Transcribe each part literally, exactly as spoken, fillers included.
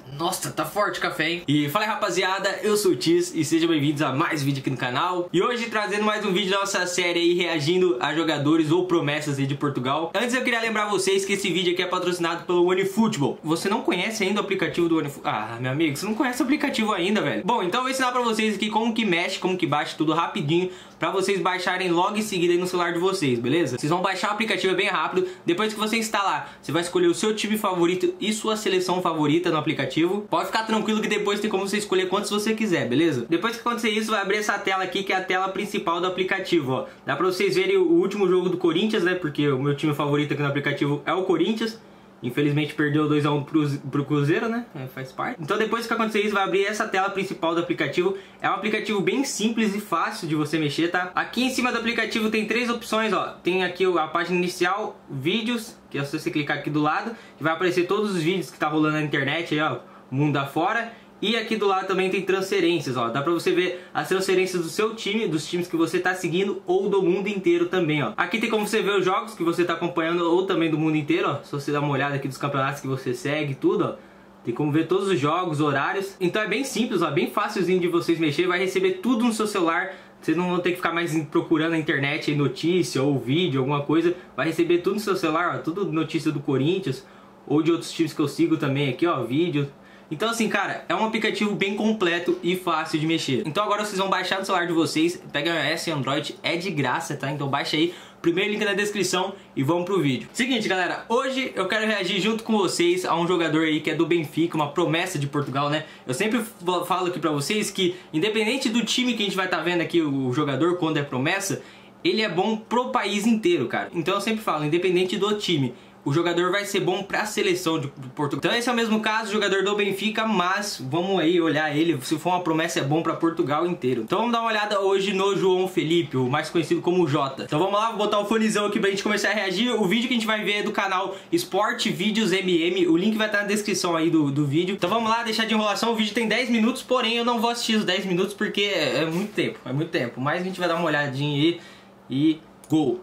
Nossa, tá forte o café, hein? E fala aí, rapaziada, eu sou o Tis e sejam bem-vindos a mais vídeo aqui no canal. E hoje trazendo mais um vídeo da nossa série aí, reagindo a jogadores ou promessas aí de Portugal. Antes eu queria lembrar vocês que esse vídeo aqui é patrocinado pelo OneFootball. Você não conhece ainda o aplicativo do OneFootball? Ah, meu amigo, você não conhece o aplicativo ainda, velho. Bom, então eu vou ensinar pra vocês aqui como que mexe, como que baixa tudo rapidinho, pra vocês baixarem logo em seguida aí no celular de vocês, beleza? Vocês vão baixar o aplicativo, é bem rápido. Depois que você instalar, você vai escolher o seu time favorito e sua seleção favorita no aplicativo. Pode ficar tranquilo que depois tem como você escolher quantos você quiser, beleza? Depois que acontecer isso, vai abrir essa tela aqui, que é a tela principal do aplicativo, ó. Dá pra vocês verem o último jogo do Corinthians, né? Porque o meu time favorito aqui no aplicativo é o Corinthians. Infelizmente perdeu dois a um pro, pro Cruzeiro, né? É, faz parte. Então depois que acontecer isso, vai abrir essa tela principal do aplicativo. É um aplicativo bem simples e fácil de você mexer, tá? Aqui em cima do aplicativo tem três opções, ó. Tem aqui a página inicial, vídeos, que é só você clicar aqui do lado, que vai aparecer todos os vídeos que tá rolando na internet aí, ó. Mundo afora. E aqui do lado também tem transferências, ó. Dá pra você ver as transferências do seu time, dos times que você tá seguindo ou do mundo inteiro também, ó. Aqui tem como você ver os jogos que você tá acompanhando ou também do mundo inteiro, ó. Se você dar uma olhada aqui dos campeonatos que você segue, tudo, ó. Tem como ver todos os jogos, horários. Então é bem simples, ó. Bem facilzinho de vocês mexer. Vai receber tudo no seu celular. Vocês não vão ter que ficar mais procurando na internet aí, notícia ou vídeo, alguma coisa. Vai receber tudo no seu celular, ó. Tudo notícia do Corinthians ou de outros times que eu sigo também aqui, ó. Vídeo. Então assim, cara, é um aplicativo bem completo e fácil de mexer. Então agora vocês vão baixar no celular de vocês, pega iOS e Android, é de graça, tá? Então baixa aí, primeiro link na descrição e vamos pro vídeo. Seguinte, galera, hoje eu quero reagir junto com vocês a um jogador aí que é do Benfica, uma promessa de Portugal, né? Eu sempre falo aqui pra vocês que, independente do time que a gente vai estar tá vendo aqui, o jogador, quando é promessa, ele é bom pro país inteiro, cara. Então eu sempre falo, independente do time, o jogador vai ser bom para a seleção de Portugal. Então esse é o mesmo caso, jogador do Benfica, mas vamos aí olhar ele, se for uma promessa é bom para Portugal inteiro. Então vamos dar uma olhada hoje no João Felipe, o mais conhecido como Jota. Então vamos lá, vou botar o fonezão aqui pra gente começar a reagir. O vídeo que a gente vai ver é do canal Sport Vídeos M M, o link vai estar na descrição aí do, do vídeo. Então vamos lá, deixar de enrolação, o vídeo tem dez minutos, porém eu não vou assistir os dez minutos porque é, é muito tempo, é muito tempo. Mas a gente vai dar uma olhadinha aí e gol.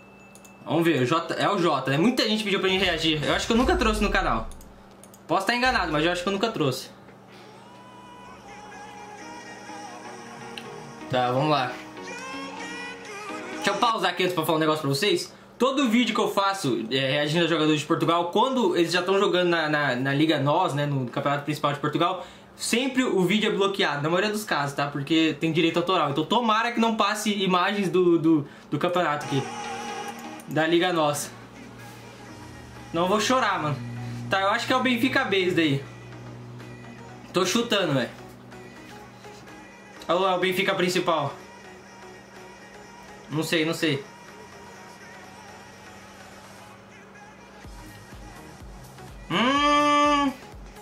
Vamos ver, o Jota, é o Jota, né? Muita gente pediu pra gente reagir. Eu acho que eu nunca trouxe no canal. Posso estar enganado, mas eu acho que eu nunca trouxe. Tá, vamos lá. Deixa eu pausar aqui antes pra falar um negócio pra vocês. Todo vídeo que eu faço é, reagindo a jogadores de Portugal, quando eles já estão jogando na, na, na Liga Nós, né? No Campeonato Principal de Portugal, sempre o vídeo é bloqueado, na maioria dos casos, tá? Porque tem direito autoral. Então tomara que não passe imagens do, do, do campeonato aqui. Da Liga Nossa. Não vou chorar, mano. Tá, eu acho que é o Benfica B isso daí. Tô chutando, velho. Olha lá, o Benfica principal. Não sei, não sei. Hum.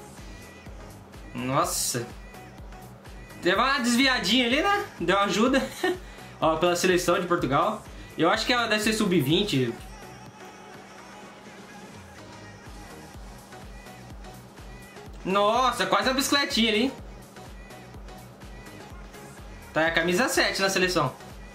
Nossa. Deu uma desviadinha ali, né? Deu uma ajuda. Ó, pela seleção de Portugal. Eu acho que ela deve ser sub vinte. Nossa, quase uma bicicletinha ali. Tá, é a camisa sete na seleção.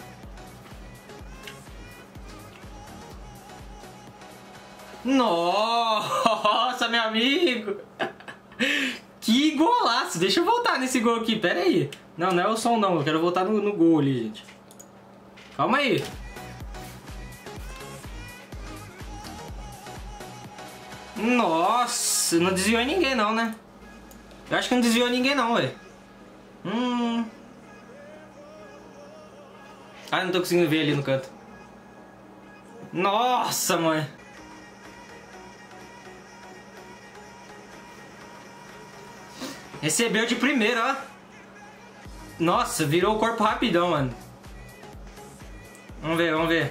Nossa, meu amigo. Que golaço. Deixa eu voltar nesse gol aqui, pera aí. Não, não é o som não, eu quero voltar no, no gol ali, gente. Calma aí. Nossa, não desviou em ninguém não, né? Eu acho que não desviou em ninguém não, velho. Hum. Ah, não tô conseguindo ver ali no canto. Nossa, mãe. Recebeu de primeira, ó. Nossa, virou o corpo rapidão, mano. Vamos ver, vamos ver.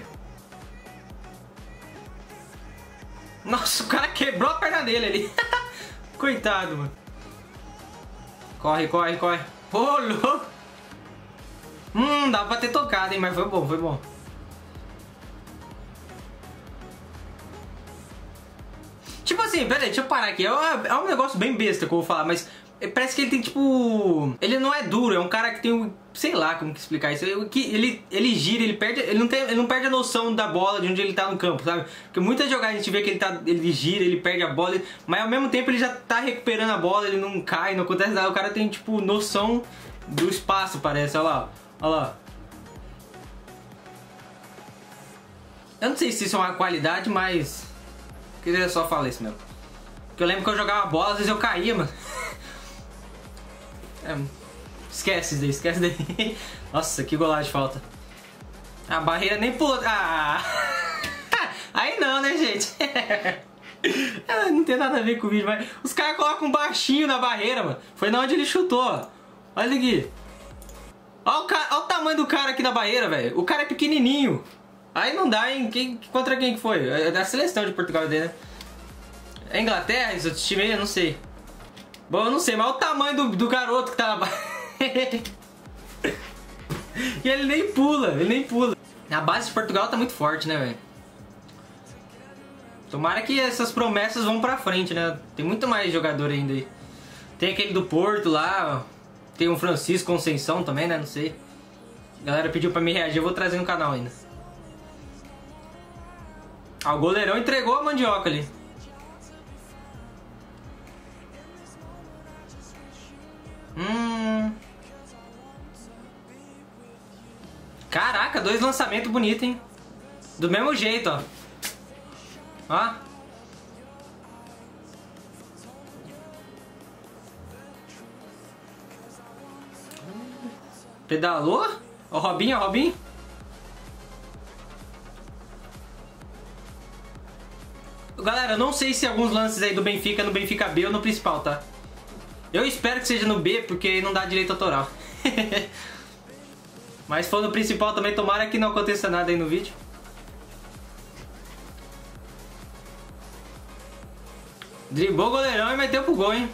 Nossa, o cara quebrou a perna dele ali. Coitado, mano. Corre, corre, corre. Ô, oh, louco. Hum, dá pra ter tocado, hein? Mas foi bom, foi bom. Tipo assim, pera aí, deixa eu parar aqui. É um negócio bem besta que eu vou falar, mas parece que ele tem tipo... Ele não é duro, é um cara que tem um... Sei lá como que explicar isso. Ele, ele, ele gira, ele perde... Ele não, tem, ele não perde a noção da bola, de onde ele tá no campo, sabe? Porque muitas jogadas a gente vê que ele, tá, ele gira, ele perde a bola, mas ao mesmo tempo ele já tá recuperando a bola, ele não cai, não acontece nada. O cara tem tipo noção do espaço, parece. Olha lá, olha lá. Eu não sei se isso é uma qualidade, mas... Queria só falar isso mesmo. Porque eu lembro que eu jogava bola, às vezes eu caía, mano. É, esquece isso daí, esquece daí. Nossa, que golagem de falta. A barreira nem pulou. Ah! Aí não, né, gente? Não tem nada a ver com o vídeo, mas... Os caras colocam um baixinho na barreira, mano. Foi na onde ele chutou, ó. Olha aqui. Olha o, cara, olha o tamanho do cara aqui na barreira, velho. O cara é pequenininho. Aí não dá, hein? Quem, contra quem que foi? É da seleção de Portugal dele, né? É Inglaterra? Esse outro time aí? Eu não sei. Bom, eu não sei, mas olha o tamanho do, do garoto que tá na base. E ele nem pula, ele nem pula. A base de Portugal tá muito forte, né, velho? Tomara que essas promessas vão pra frente, né? Tem muito mais jogador ainda aí. Tem aquele do Porto lá, ó. Tem o Francisco Conceição também, né? Não sei. A galera pediu pra me reagir, eu vou trazer no canal ainda. Ah, o goleirão entregou a mandioca ali. Hum. Caraca, dois lançamentos bonitos, hein? Do mesmo jeito, ó. Ó. Pedalou? Ó, Robinho, ó, Robinho. Galera, eu não sei se alguns lances aí do Benfica no Benfica B ou no principal, tá? Eu espero que seja no B, porque não dá direito autoral. Mas se for no principal também, tomara que não aconteça nada aí no vídeo. Driblou o goleirão e meteu pro gol, hein?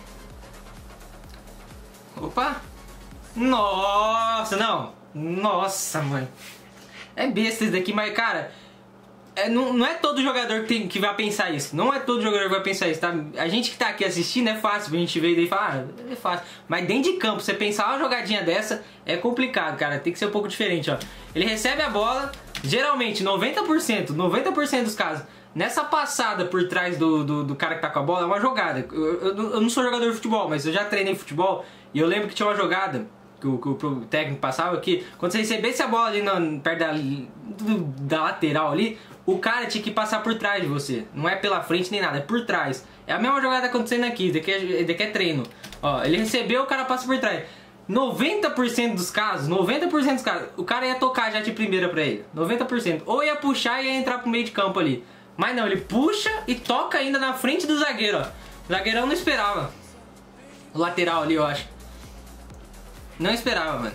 Opa! Nossa, não! Nossa, mãe! É besta isso daqui, mas, cara... É, não, não é todo jogador que, tem, que vai pensar isso. Não é todo jogador que vai pensar isso, tá? A gente que tá aqui assistindo é fácil. A gente vê e fala, ah, é fácil. Mas dentro de campo, você pensar uma jogadinha dessa é complicado, cara. Tem que ser um pouco diferente, ó. Ele recebe a bola, geralmente, noventa por cento, noventa por cento dos casos, nessa passada por trás do, do, do cara que tá com a bola, é uma jogada. Eu, eu, eu não sou jogador de futebol, mas eu já treinei futebol e eu lembro que tinha uma jogada que o, que o técnico passava que quando você recebesse a bola ali no, perto da, da lateral ali, o cara tinha que passar por trás de você. Não é pela frente nem nada, é por trás. É a mesma jogada acontecendo aqui, isso daqui é, daqui é treino. Ó, ele recebeu, o cara passa por trás. noventa por cento dos casos, noventa por cento dos casos, o cara ia tocar já de primeira pra ele. noventa por cento. Ou ia puxar e ia entrar pro meio de campo ali. Mas não, ele puxa e toca ainda na frente do zagueiro, ó. O zagueirão não esperava. O lateral ali, eu acho. Não esperava, mano.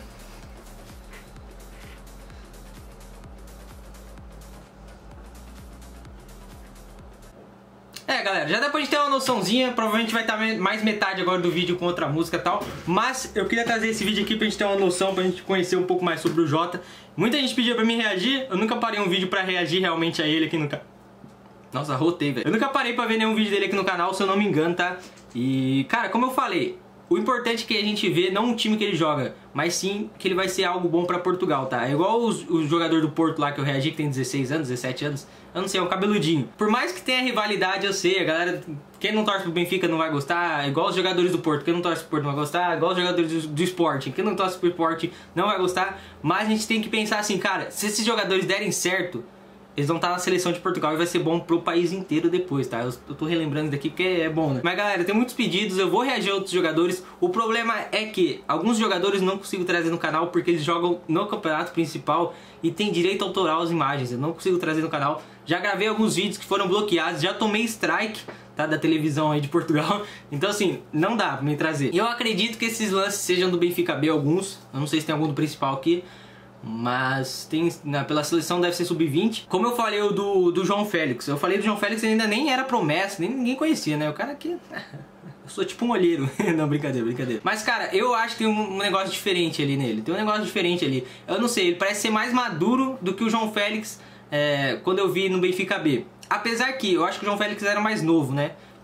É, galera, já dá pra gente ter uma noçãozinha. Provavelmente vai estar mais metade agora do vídeo com outra música e tal. Mas eu queria trazer esse vídeo aqui pra gente ter uma noção, pra gente conhecer um pouco mais sobre o Jota. Muita gente pediu pra mim reagir. Eu nunca parei um vídeo pra reagir realmente a ele aqui no canal. Nossa, rotei, velho. Eu nunca parei pra ver nenhum vídeo dele aqui no canal, se eu não me engano, tá? E, cara, como eu falei, o importante é que a gente vê não o time que ele joga, mas sim que ele vai ser algo bom pra Portugal, tá? É igual os, o jogador do Porto lá que eu reagi, que tem dezesseis anos, dezessete anos. Eu não sei, é um cabeludinho. Por mais que tenha rivalidade, eu sei, a galera... Quem não torce pro Benfica não vai gostar, igual os jogadores do Porto. Quem não torce pro Porto não vai gostar, igual os jogadores do, do Sporting. Quem não torce pro Sporting não vai gostar. Mas a gente tem que pensar assim, cara, se esses jogadores derem certo, eles vão estar na seleção de Portugal e vai ser bom pro país inteiro depois, tá? Eu, eu tô relembrando daqui porque é bom, né? Mas galera, tem muitos pedidos, eu vou reagir a outros jogadores. O problema é que alguns jogadores não consigo trazer no canal porque eles jogam no campeonato principal e tem direito autoral às imagens. Eu não consigo trazer no canal. Já gravei alguns vídeos que foram bloqueados, já tomei strike, tá? Da televisão aí de Portugal. Então assim, não dá pra me trazer. E eu acredito que esses lances sejam do Benfica B, alguns. Eu não sei se tem algum do principal aqui. Mas tem, na, pela seleção deve ser sub vinte. Como eu falei o do, do João Félix. Eu falei do João Félix, ele ainda nem era promessa, nem ninguém conhecia, né? O cara aqui... Eu sou tipo um olheiro. Não, brincadeira, brincadeira. Mas, cara, eu acho que tem um, um negócio diferente ali nele. Tem um negócio diferente ali. Eu não sei, ele parece ser mais maduro do que o João Félix é, quando eu vi no Benfica B. Apesar que eu acho que o João Félix era mais novo, né?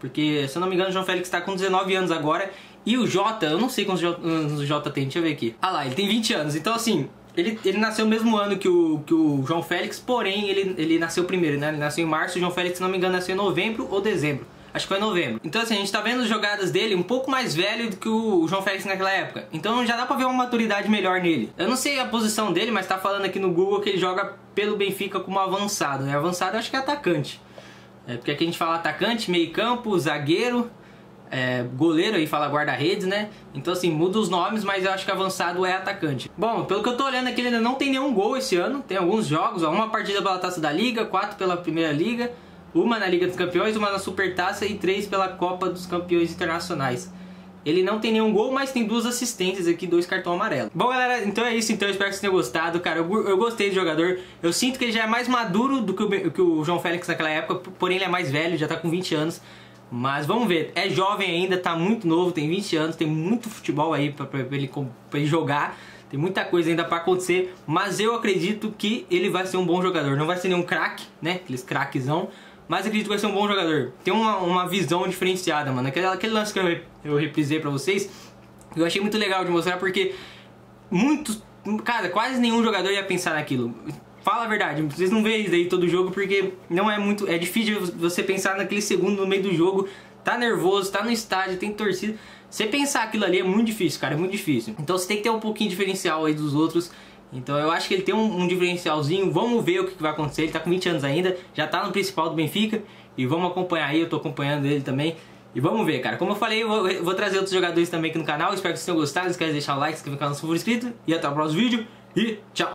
Porque, se eu não me engano, o João Félix tá com dezenove anos agora. E o Jota, eu não sei quantos anos o Jota tem, deixa eu ver aqui. Ah lá, ele tem vinte anos. Então, assim, ele, ele nasceu no mesmo ano que o, que o João Félix, porém, ele, ele nasceu primeiro, né? Ele nasceu em março, o João Félix, se não me engano, nasceu em novembro ou dezembro. Acho que foi em novembro. Então, assim, a gente tá vendo as jogadas dele um pouco mais velho do que o João Félix naquela época. Então já dá pra ver uma maturidade melhor nele. Eu não sei a posição dele, mas tá falando aqui no Google que ele joga pelo Benfica como avançado, né? Avançado eu acho que é atacante. É porque aqui a gente fala atacante, meio campo, zagueiro, é, goleiro, aí fala guarda-redes, né? Então, assim, muda os nomes, mas eu acho que avançado é atacante. Bom, pelo que eu tô olhando aqui, ele ainda não tem nenhum gol esse ano. Tem alguns jogos, ó, uma partida pela Taça da Liga, quatro pela Primeira Liga, uma na Liga dos Campeões, uma na Supertaça e três pela Copa dos Campeões Internacionais. Ele não tem nenhum gol, mas tem duas assistências aqui, dois cartões amarelos. Bom, galera, então é isso. Então eu espero que vocês tenham gostado. Cara, eu, eu gostei do jogador. Eu sinto que ele já é mais maduro do que o, que o João Félix naquela época. Porém, ele é mais velho, já tá com vinte anos. Mas vamos ver. É jovem ainda, tá muito novo, tem vinte anos. Tem muito futebol aí pra, pra, pra, ele, pra ele jogar. Tem muita coisa ainda pra acontecer. Mas eu acredito que ele vai ser um bom jogador. Não vai ser nenhum craque, né? Aqueles craquezão. Mas acredito que vai ser um bom jogador. Tem uma, uma visão diferenciada, mano. Aquele, aquele lance que eu, eu reprisei pra vocês, eu achei muito legal de mostrar, porque muitos... Cara, quase nenhum jogador ia pensar naquilo. Fala a verdade, vocês não veem isso aí todo jogo, porque não é muito... É difícil você pensar naquele segundo no meio do jogo. Tá nervoso, tá no estádio, tem torcida. Você pensar aquilo ali é muito difícil, cara. É muito difícil. Então você tem que ter um pouquinho de diferencial aí dos outros. Então eu acho que ele tem um, um diferencialzinho. Vamos ver o que, que vai acontecer. Ele tá com vinte anos ainda, já tá no principal do Benfica. E vamos acompanhar aí, eu tô acompanhando ele também. E vamos ver, cara. Como eu falei, eu vou, eu vou trazer outros jogadores também aqui no canal. Espero que vocês tenham gostado. Não esquece de deixar o like, se inscrever no canal se for inscrito. E até o próximo vídeo. E tchau!